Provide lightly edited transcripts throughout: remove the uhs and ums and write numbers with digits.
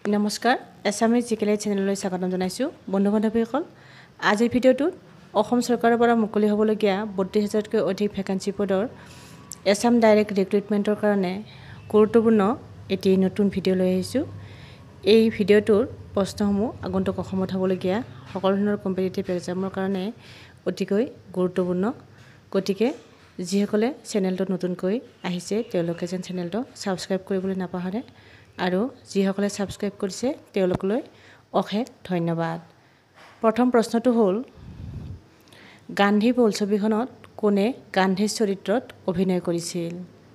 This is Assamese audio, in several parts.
নমস্কাৰ Assam GK চেনেললৈ স্বাগতম জনাইছো বন্ধু-বান্ধৱীসকল আজিৰ ভিডিঅ'টোত অসম চৰকাৰৰ পৰা মুকলি হ'বলগীয়া ৩২,০০০তকৈ অধিক ভেকেন্সি পদৰ Assam ডাইৰেক্ট ৰিক্ৰুটমেণ্টৰ কাৰণে গুৰুত্বপূৰ্ণ এটি নতুন ভিডিঅ' লৈ আহিছো এই ভিডিঅ'টোৰ প্ৰশ্নসমূহ আগন্তুক অসমত হ'বলগীয়া সকলো ধৰণৰ কম্পিটিটিভ এক্সামৰ কাৰণে অতিকৈ গুৰুত্বপূৰ্ণ গতিকে যিসকলে চেনেলটো নতুনকৈ আহিছে তেওঁলোকে যেন চেনেলটো সাবস্ক্ৰাইব কৰিবলৈ নাপাহৰে আৰু যিসকলে সাবস্ক্ৰাইব কৰিছে তেওঁলোকলৈ অশেষ ধন্যবাদ প্ৰথম প্ৰশ্নটো হ'ল গান্ধী বোলছবিখনত কোনে গান্ধীৰ চৰিত্ৰত অভিনয় কৰিছিল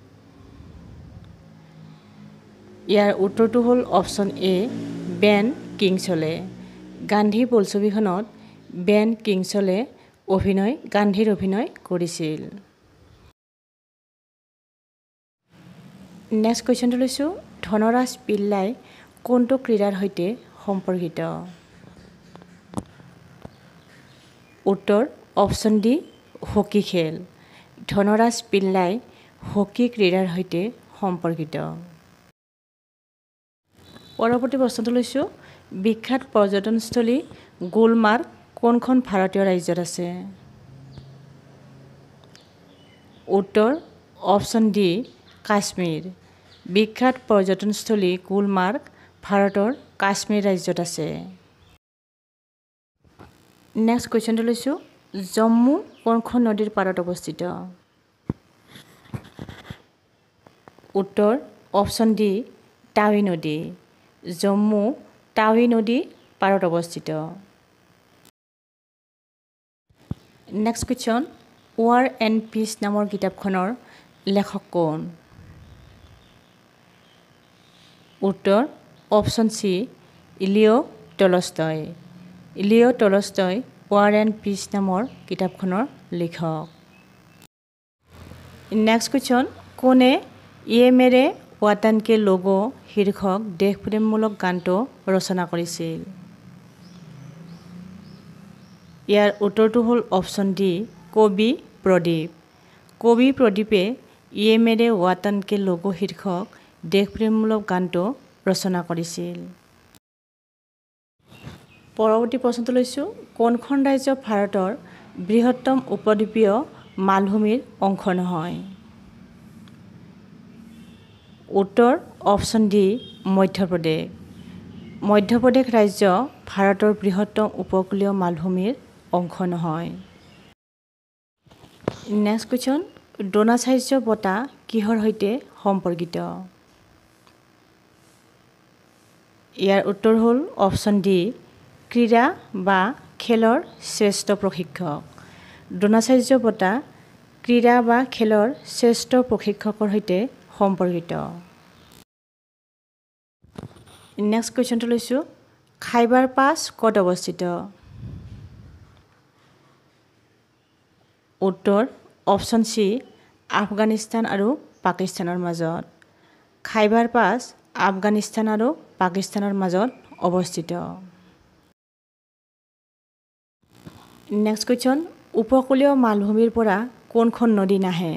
ইয়াৰ উত্তৰটো হ'ল option A Ben Kingsley Gandhi বোলছবিখনত বেন কিংছলে গান্ধীৰ অভিনয় কৰিছিল নেক্সট কোৱেশ্চনটো লৈছো ধনৰাজ পিল্লাই কোনটো ক্ৰীড়াৰ সৈতে সম্পৰ্কিত উত্তৰ অপচন ডি হকি খেল ধনৰাজ পিল্লাই হকি ক্ৰীড়াৰ সৈতে সম্পৰ্কিত পৰৱৰ্তী প্ৰশ্নটো লৈছো বিখ্যাত পৰ্যটনস্থলী গুলমাৰ্গ কোনখন ভাৰতীয় ৰাজ্যত আছে উত্তৰ অপচন ডি কাশ্মীৰ বিখ্যাত পৰ্যটনস্থলী গুলমাৰ্গ ভাৰতৰ কাশ্মীৰ ৰাজ্যত আছে নেক্সট কোৱেশ্চনটো লৈছো জম্মু কোনখন নদীৰ পাৰত অৱস্থিত উত্তৰ অপচন ডি টাৱি নদী জম্মু টাৱি নদী পাৰত অৱস্থিত next question War and Peace নামৰ কিতাপখনৰ লেখক কোন উত্তৰ option C Leo Tolstoy War and Peace নামৰ কিতাপখনৰ লেখক নেক্সট কোৱেশ্চন কোনে ইয়ে মেৰে ৱাতান কে লোগো শীৰ্ষক দেশপ্ৰেমমূলক গানটো ৰচনা কৰিছিল ইয়াৰ উত্তৰটো হ'ল অপচন ডি কবি প্ৰদীপে ইয়ে মেৰে ৱাতান কে লোগো শীৰ্ষক দেশপ্ৰেমমূলক গানটো ৰচনা কৰিছিল পৰৱৰ্তী প্ৰশ্নটো লৈছো কোনখন ৰাজ্য ভাৰতৰ বৃহত্তম উপদ্বীপীয় মালভূমিৰ অংশ নহয় উত্তৰ অপচন ডি মধ্যপ্ৰদেশ ৰাজ্য ভাৰতৰ বৃহত্তম উপকূলীয় মালভূমিৰ অংশ নহয় নেক্সট কোৱেশ্চন দ্ৰোণাচাৰ্য বঁটা কিহৰ সৈতে সম্পৰ্কিত ইয়াৰ উত্তৰ হ'ল অপচন ডি ক্ৰীড়া বা খেলৰ শ্ৰেষ্ঠ প্ৰশিক্ষক দ্ৰোণাচাৰ্য বঁটা ক্ৰীড়া বা খেলৰ শ্ৰেষ্ঠ প্ৰশিক্ষকৰ সৈতে সম্পৰ্কিত নেক্সট কুৱেশ্যনটো লৈছো খাইবাৰ পাছ ক'ত অৱস্থিত উত্তৰ অপচন সি আফগানিস্তান আৰু পাকিস্তানৰ মাজত খাইবাৰ পাছ আফগানিস্তান আৰু পাকিস্তানৰ মাজত অৱস্থিত নেক্সট কুৱেশ্যন উপকূলীয় মালভূমিৰ পৰা কোনখন নদী নাহে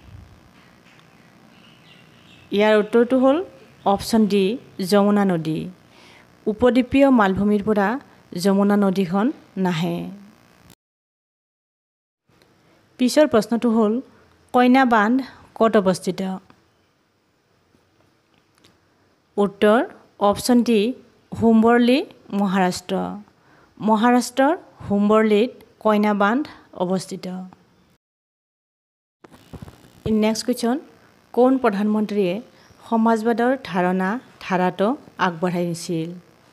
ইয়াৰ উত্তৰটো হ'ল অপচন ডি যমুনা নদী উপদ্বীপীয় মালভূমিৰ পৰা যমুনা নদীখন নাহে পিছৰ প্ৰশ্নটো হ'ল কইনা বান্ধ ক'ত অৱস্থিত উত্তৰ অপচন ডি হুম্বৰলি মহাৰাষ্ট্ৰৰ হুম্বৰলিত কইনা বান্ধ অৱস্থিত নেক্সট কুৱেশ্যন কোন প্ৰধানমন্ত্ৰীয়ে সমাজবাদৰ ধাৰাটো আগবঢ়াই নিছিল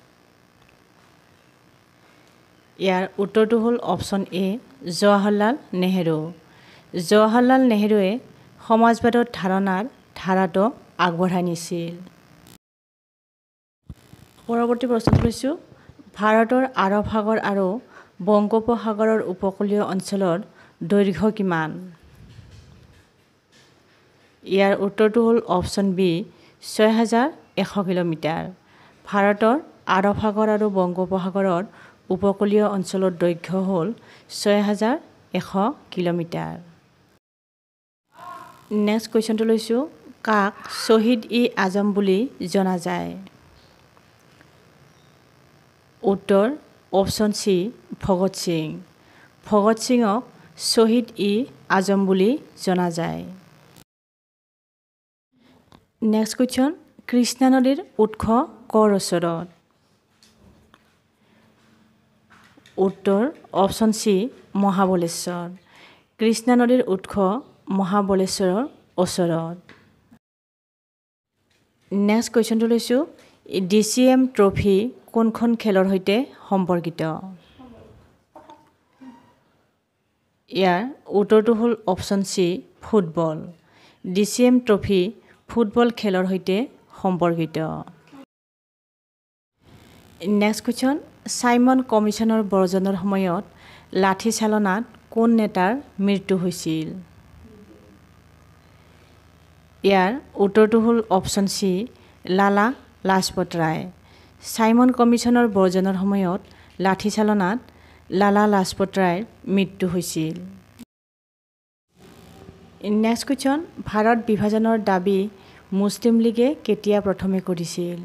ইয়াৰ উত্তৰটো হ'ল অপচন এ জৱাহৰলাল নেহৰুৱে সমাজবাদৰ ধাৰাটো আগবঢ়াই নিছিল পৰৱৰ্তী প্ৰশ্নটো লৈছো ভাৰতৰ আৰৱ সাগৰ আৰু বংগোপসাগৰৰ উপকূলীয় অঞ্চলৰ দৈৰ্ঘ্য কিমান ইয়াৰ উত্তৰটো হ'ল অপচন বি ৬,১০০ কিলোমিটাৰ ভাৰতৰ আৰৱ সাগৰ আৰু বংগোপসাগৰৰ উপকূলীয় অঞ্চলৰ দৈৰ্ঘ্য হ'ল ৬,১০০ কিলোমিটাৰ নেক্সট কুৱেশ্যনটো লৈছো কাক শ্বহীদ ই আজম বুলি জনা যায় উত্তৰ অপশ্যন চি ভগত সিং। ভগত সিঙক শ্বহীদ ই আজম বুলি জনা যায়। নেক্সট কুৱেশ্যন, কৃষ্ণা নদীৰ উৎস ক'ৰ ওচৰত? উত্তৰ অপশ্যন চি মহাবলেশ্বৰ। কৃষ্ণা নদীৰ উৎস মহাবলেশ্বৰৰ ওচৰত। নেক্সট কুৱেশ্যনটো লৈছোঁ, DCM ট্ৰফি কোনখন খেলৰ সৈতে সম্পৰ্কিত? ইয়াৰ উত্তৰটো হ'ল option C football. DCM trophy football খেলৰ সৈতে সম্পৰ্কিত। নেক্সট কুৱেশ্যন, ছাইমন কমিশ্যনৰ বৰ্জনৰ সময়ত লাঠি চালনাত কোন নেতাৰ মৃত্যু হৈছিল? ইয়াৰ উত্তৰটো হ'ল option C Lala Lajpat Rai. Simon কমিশ্যনৰ বৰ্জনৰ সময়ত লাঠি চালনাত লালা লাজপত ৰায়ৰ মৃত্যু হৈছিল। নেক্সট কুৱেশ্যন, ভাৰত বিভাজনৰ দাবী মুছলিম লীগে কেতিয়া প্ৰথমে কৰিছিল?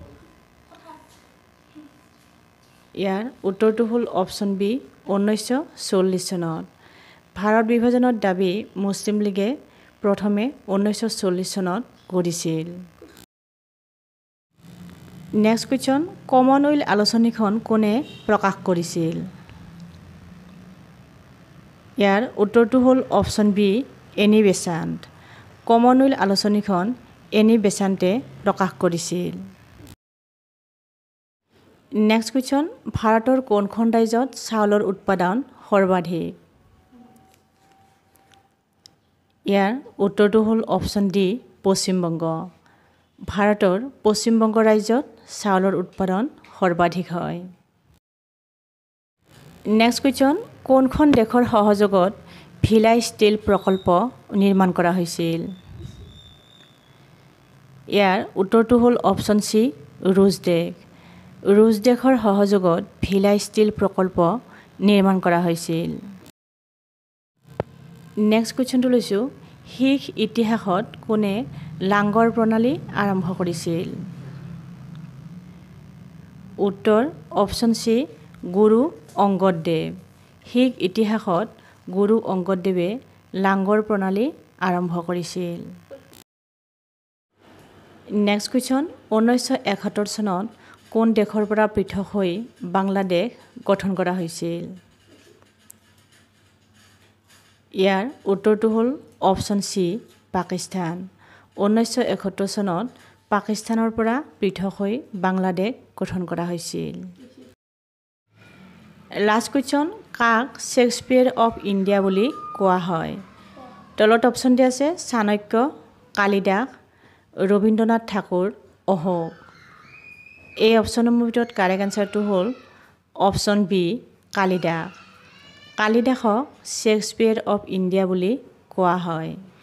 ইয়াৰ উত্তৰটো হ'ল অপশ্যন বি 1940 চনত। ভাৰত বিভাজনৰ দাবী মুছলিম লীগে প্ৰথমে 1940 চনত কৰিছিল। নেক্সট কুৱেশ্যন, কমনৱেলথ আলোচনীখন কোনে প্ৰকাশ কৰিছিল? ইয়াৰ উত্তৰটো হ'ল option B Annie Besant. Commonwealth আলোচনীখন এনি বেচাণ্টে প্ৰকাশ কৰিছিল। নেক্সট কুৱেশ্যন, ভাৰতৰ কোনখন ৰাজ্যত চাউলৰ উৎপাদন সৰ্বাধিক? ইয়াৰ উত্তৰটো হ'ল অপশ্যন ডি পশ্চিমবংগ। ভাৰতৰ পশ্চিমবংগ ৰাজ্যত চাউলৰ উৎপাদন সৰ্বাধিক হয়। নেক্সট কুৱেশ্যন, কোনখন দেশৰ সহযোগত ভিলাই ষ্টীল প্ৰকল্প নিৰ্মাণ কৰা হৈছিল? ইয়াৰ উত্তৰটো হ'ল অপশ্যন চি ৰুছ দেশ। ৰুছ দেশৰ সহযোগত ভিলাই ষ্টীল প্ৰকল্প নিৰ্মাণ কৰা হৈছিল। নেক্সট কুৱেশ্যনটো লৈছোঁ, শিখ ইতিহাসত কোনে লাংগৰ প্ৰণালী আৰম্ভ কৰিছিল? উত্তৰ অপশ্যন চি গুৰু অংগদ দেৱ। শিখ ইতিহাসত গুৰু অংগদ দেৱে লাংগৰ প্ৰণালী আৰম্ভ কৰিছিল। নেক্সট কুৱেশ্যন, 1971 চনত কোন দেশৰ পৰা পৃথক হৈ বাংলাদেশ গঠন কৰা হৈছিল? ইয়াৰ উত্তৰটো হ'ল অপশ্যন চি পাকিস্তান। 1971 চনত পাকিস্তানৰ পৰা পৃথক হৈ বাংলাদেশ গঠন কৰা হৈছিল। লাষ্ট কুৱেশ্যন, কাক শ্বেক্সপিয়াৰ অফ ইণ্ডিয়া বুলি কোৱা হয়? তলত অপশ্যন দিয়া আছে চাণক্য, কালিদাস, ৰবীন্দ্ৰনাথ ঠাকুৰ, অশোক। এই অপশ্যনসমূহৰ ভিতৰত কাৰেক্ট এনচাৰটো হ'ল অপশ্যন বি কালিদাস। কালিদাসক শ্বেক্সপিয়াৰ অফ ইণ্ডিয়া বুলি কোৱা হয়।